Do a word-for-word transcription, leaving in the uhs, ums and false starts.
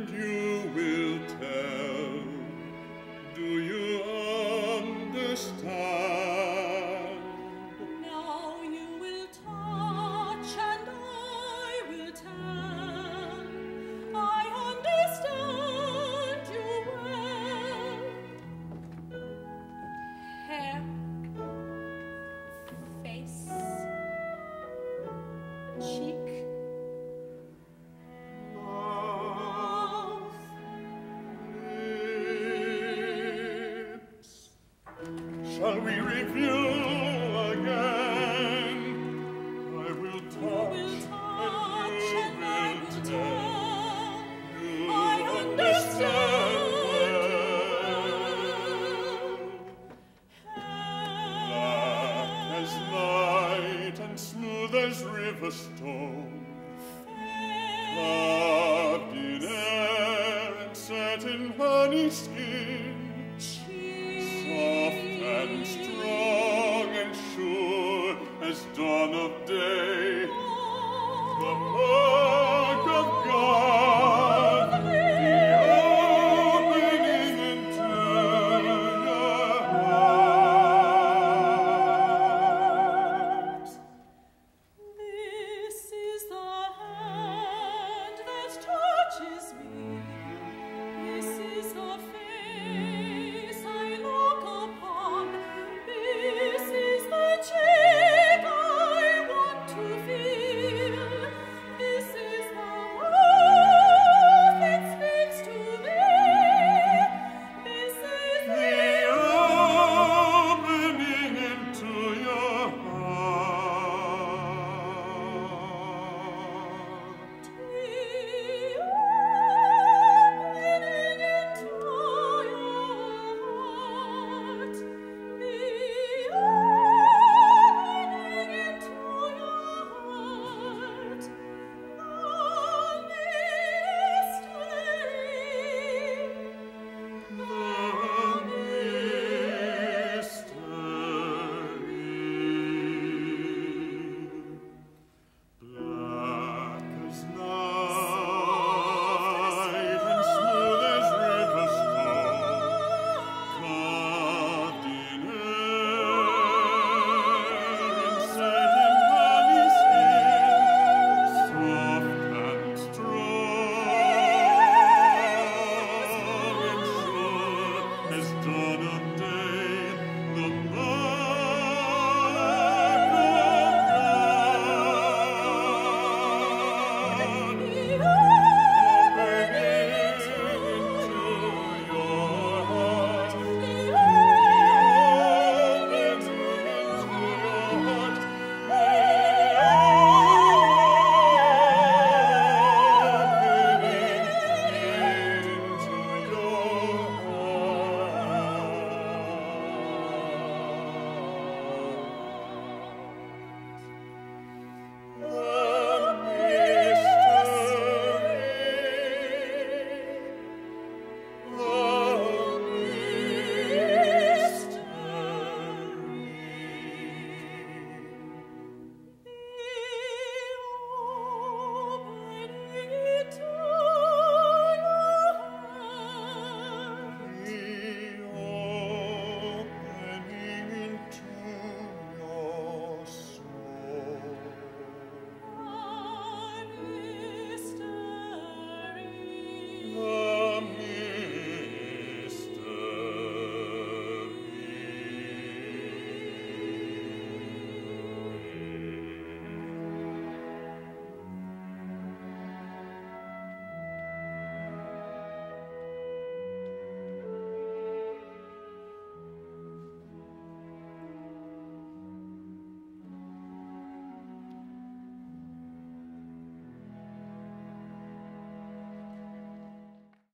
and you will tell. Do you understand? Now you will touch and I will tell. I understand you well. Hair, face, cheek, mouth, Lips. Shall we review again? I will touch, will touch and and I you will will tell. tell. You I understand well. Black as night and smooth as river stone, carved in air and set in honey skin.